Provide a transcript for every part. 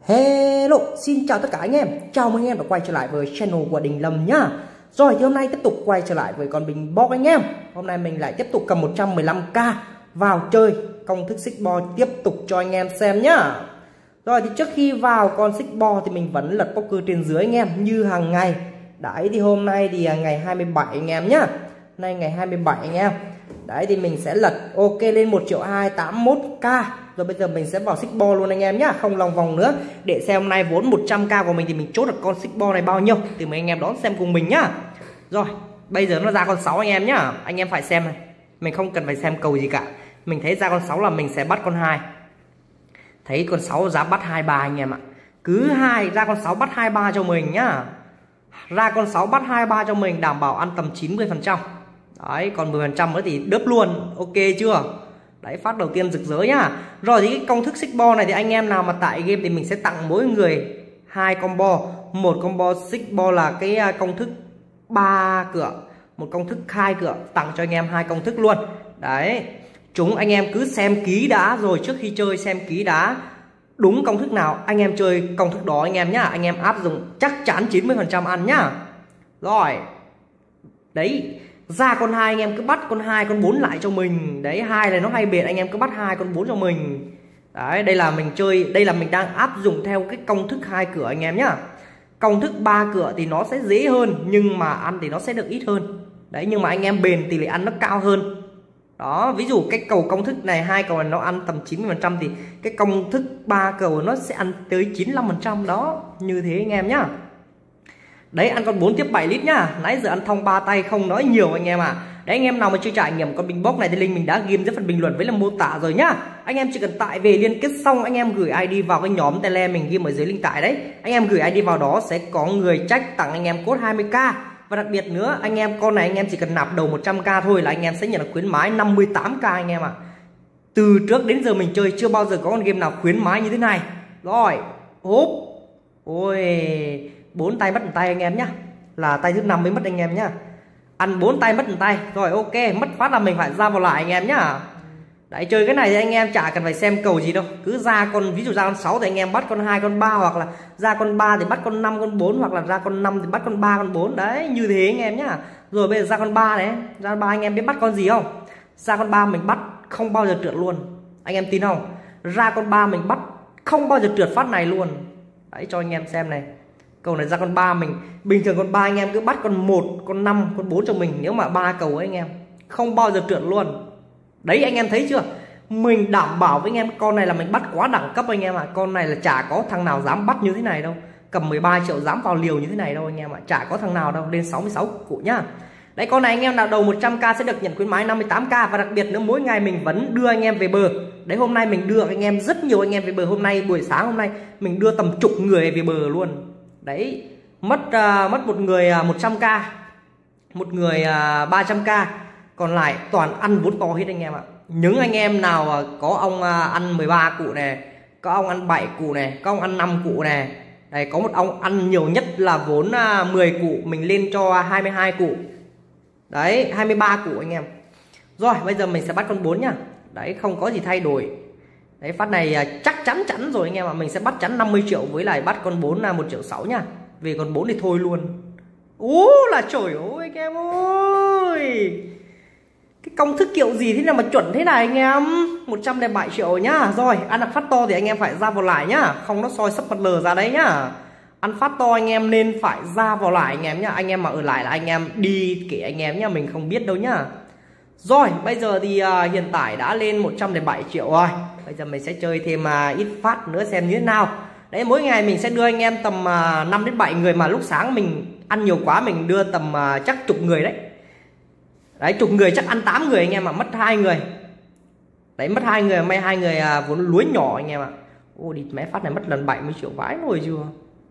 Hello, xin chào tất cả anh em. Chào mừng anh em đã quay trở lại với channel của Đình Lâm nhá. Rồi thì hôm nay tiếp tục quay trở lại với con bình box anh em. Hôm nay mình lại tiếp tục cầm 115k vào chơi công thức xích bo tiếp tục cho anh em xem nhá. Rồi thì trước khi vào con xích bo thì mình vẫn lật poker trên dưới anh em như hàng ngày. Đấy thì hôm nay thì ngày 27 anh em nhá. Nay ngày 27 anh em. Đấy thì mình sẽ lật ok lên 1.281k. Rồi bây giờ mình sẽ vào xích bo luôn anh em nhá, không lòng vòng nữa. Để xem hôm nay vốn 100k của mình thì mình chốt được con xích bo này bao nhiêu thì mời anh em đón xem cùng mình nhá. Rồi, bây giờ nó ra con 6 anh em nhá. Anh em phải xem này. Mình không cần phải xem cầu gì cả. Mình thấy ra con 6 là mình sẽ bắt con 2. Thấy con 6 giá bắt 23 anh em ạ. Cứ ra con 6 bắt 23 cho mình nhá. Ra con 6 bắt 23 cho mình đảm bảo ăn tầm 90%. Đấy, còn 10% nữa thì đớp luôn. Ok chưa? Đấy, phát đầu tiên rực rỡ nhá. Rồi thì cái công thức xích bo này thì anh em nào mà tại game thì mình sẽ tặng mỗi người 2 combo. Một combo xích bo là cái công thức 3 cửa, một công thức 2 cửa, tặng cho anh em 2 công thức luôn. Đấy. Chúng anh em cứ xem ký đã, rồi trước khi chơi xem ký đã. Đúng công thức nào anh em chơi công thức đó anh em nhá. Anh em áp dụng chắc chắn 90% ăn nhá. Rồi. Đấy, ra con 2 anh em cứ bắt con 2 con 4 lại cho mình. Đấy, 2 này nó hay biệt, anh em cứ bắt 2 con 4 cho mình. Đấy, đây là mình chơi, đây là mình đang áp dụng theo cái công thức 2 cửa anh em nhá. Công thức 3 cửa thì nó sẽ dễ hơn nhưng mà ăn thì nó sẽ được ít hơn. Đấy, nhưng mà anh em bền tỷ lệ ăn nó cao hơn. Đó, ví dụ cái cầu công thức này, 2 cầu này nó ăn tầm 90% thì cái công thức 3 cầu nó sẽ ăn tới 95% đó, như thế anh em nhá. Đấy, ăn con 4 tiếp 7 lít nhá. Nãy giờ ăn thông 3 tay không nói nhiều anh em ạ. Đấy, anh em nào mà chưa trải nghiệm con bình box này thì link mình đã ghim dưới phần bình luận với là mô tả rồi nhá. Anh em chỉ cần tải về liên kết xong anh em gửi ID vào cái nhóm Telegram mình ghim ở dưới link tải đấy. Anh em gửi ID vào đó sẽ có người trách tặng anh em code 20k. Và đặc biệt nữa, anh em con này anh em chỉ cần nạp đầu 100k thôi là anh em sẽ nhận được khuyến mãi 58k anh em ạ. Từ trước đến giờ mình chơi chưa bao giờ có con game nào khuyến mãi như thế này. Rồi, hốp. Ôi, 4 tay mất một tay anh em nhá. Là tay thứ 5 mới mất anh em nhá. Ăn 4 tay mất một tay. Rồi ok, mất phát là mình phải ra vào lại anh em nhá. Đấy, chơi cái này thì anh em chả cần phải xem cầu gì đâu. Cứ ra con, ví dụ ra con 6 thì anh em bắt con 2 con 3, hoặc là ra con 3 thì bắt con 5 con 4, hoặc là ra con 5 thì bắt con 3 con 4. Đấy, như thế anh em nhá. Rồi bây giờ ra con 3 đấy, ra con 3 anh em biết bắt con gì không? Ra con 3 mình bắt không bao giờ trượt luôn. Anh em tin không? Ra con 3 mình bắt không bao giờ trượt phát này luôn. Đấy, cho anh em xem này. Cầu này ra con 3 mình bình thường con 3 anh em cứ bắt con 1, con 5, con 4 cho mình, nếu mà 3 cầu ấy anh em không bao giờ trượt luôn. Đấy, anh em thấy chưa? Mình đảm bảo với anh em con này là mình bắt quá đẳng cấp anh em ạ. Con này là chả có thằng nào dám bắt như thế này đâu. Cầm 13 triệu dám vào liều như thế này đâu anh em ạ. Chả có thằng nào đâu, lên 66 cụ nhá. Đấy, con này anh em nào đầu 100k sẽ được nhận khuyến mãi 58k. Và đặc biệt nữa, mỗi ngày mình vẫn đưa anh em về bờ. Đấy, hôm nay mình đưa anh em rất nhiều anh em về bờ. Hôm nay buổi sáng hôm nay mình đưa tầm chục người về bờ luôn. Đấy, mất một người 100k, một người 300k, còn lại toàn ăn vốn to hết anh em ạ. Những anh em nào có ông ăn 13 cụ này, có ông ăn 7 cụ này, có ông ăn 5 cụ này. Đây, có một ông ăn nhiều nhất là vốn 10 cụ, mình lên cho 22 cụ. Đấy, 23 cụ anh em. Rồi, bây giờ mình sẽ bắt con 4 nhá. Đấy, không có gì thay đổi. Đấy, phát này chắc chắn rồi anh em ạ. Mình sẽ bắt chắn 50 triệu với lại bắt con 4 là 1,6 triệu nhá. Về con 4 thì thôi luôn. Là trời ơi anh em ơi. Cái công thức kiểu gì thế nào mà chuẩn thế này anh em. 107 triệu nhá. Rồi, ăn được phát to thì anh em phải ra vào lại nhá. Không nó soi sấp mặt lờ ra đấy nhá. Ăn phát to anh em nên phải ra vào lại anh em nhá. Anh em mà ở lại là anh em đi kể anh em nhá. Mình không biết đâu nhá. Rồi, bây giờ thì hiện tại đã lên 107 triệu rồi. Bây giờ mình sẽ chơi thêm ít phát nữa xem như thế nào. Đấy, mỗi ngày mình sẽ đưa anh em tầm 5 đến 7 người. Mà lúc sáng mình ăn nhiều quá mình đưa tầm chắc chục người đấy. Đấy, chục người chắc ăn 8 người anh em ạ. Mất 2 người. Đấy, mất 2 người, may 2 người vốn lúa nhỏ anh em ạ. Đi mẹ phát này mất lần 70 triệu vãi nồi chưa.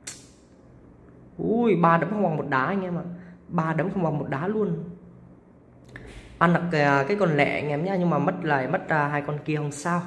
3 đấm không bằng một đá anh em ạ. 3 đấm không bằng một đá luôn. Ăn được cái con lẻ anh em nhá, nhưng mà mất 2 con kia không sao.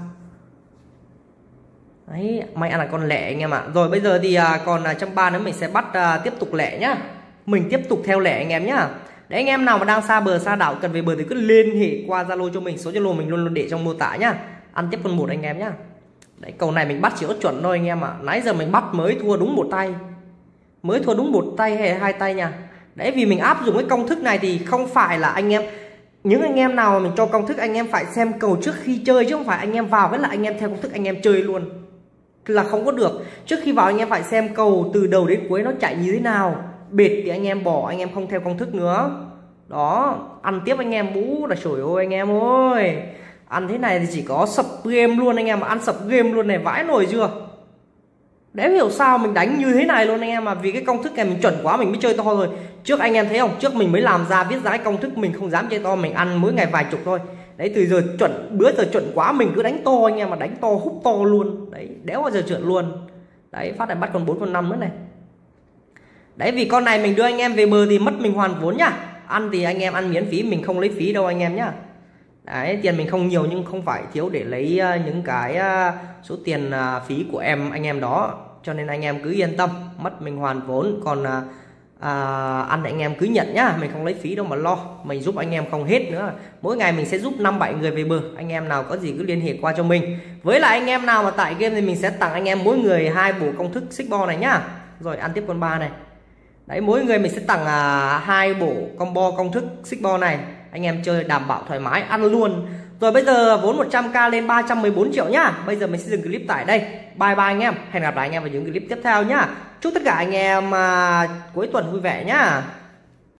Đấy, may ăn là con lẻ anh em ạ. Rồi bây giờ thì còn 130 nữa mình sẽ bắt tiếp tục lẻ nhá. Mình tiếp tục theo lẻ anh em nhá. Đấy, anh em nào mà đang xa bờ xa đảo cần về bờ thì cứ liên hệ qua Zalo cho mình, số Zalo mình luôn để trong mô tả nhá. Ăn tiếp con 1 anh em nhá. Đấy, cầu này mình bắt chỉ có chuẩn thôi anh em ạ. Nãy giờ mình bắt mới thua đúng một tay, mới thua đúng một tay hay hai tay nha. Đấy, vì mình áp dụng cái công thức này thì không phải là anh em, những anh em nào mà mình cho công thức anh em phải xem cầu trước khi chơi, chứ không phải anh em vào với là anh em theo công thức anh em chơi luôn là không có được. Trước khi vào anh em phải xem cầu từ đầu đến cuối nó chạy như thế nào, bệt thì anh em bỏ, anh em không theo công thức nữa. Đó, ăn tiếp anh em, bú là trời ơi anh em ơi, ăn thế này thì chỉ có sập game luôn anh em, mà ăn sập game luôn này, vãi nổi chưa. Để hiểu sao mình đánh như thế này luôn anh em, mà vì cái công thức này mình chuẩn quá mình mới chơi to rồi. Trước anh em thấy không, trước mình mới làm ra viết ra cái công thức mình không dám chơi to, mình ăn mỗi ngày vài chục thôi. Đấy, từ giờ chuẩn, bữa giờ chuẩn quá mình cứ đánh to anh em, mà đánh to hút to luôn. Đấy, đéo bao giờ trượt luôn. Đấy, phát này bắt con 4 con 5 nữa này. Đấy, vì con này mình đưa anh em về bờ thì mất mình hoàn vốn nhá. Ăn thì anh em ăn miễn phí, mình không lấy phí đâu anh em nhá. Đấy, tiền mình không nhiều nhưng không phải thiếu để lấy những cái số tiền phí của anh em đó. Cho nên anh em cứ yên tâm, mất mình hoàn vốn. Còn ăn anh em cứ nhận nhá, mình không lấy phí đâu mà lo. Mình giúp anh em không hết nữa. Mỗi ngày mình sẽ giúp 5-7 người về bờ. Anh em nào có gì cứ liên hệ qua cho mình. Với lại anh em nào mà tại game thì mình sẽ tặng anh em mỗi người 2 bộ công thức xích bo này nhá. Rồi ăn tiếp con 3 này. Đấy, mỗi người mình sẽ tặng 2 bộ combo công thức xích bo này. Anh em chơi đảm bảo thoải mái, ăn luôn. Rồi bây giờ vốn 100k lên 314 triệu nhá. Bây giờ mình sẽ dừng clip tại đây. Bye bye anh em. Hẹn gặp lại anh em vào những clip tiếp theo nhá. Chúc tất cả anh em cuối tuần vui vẻ nhá.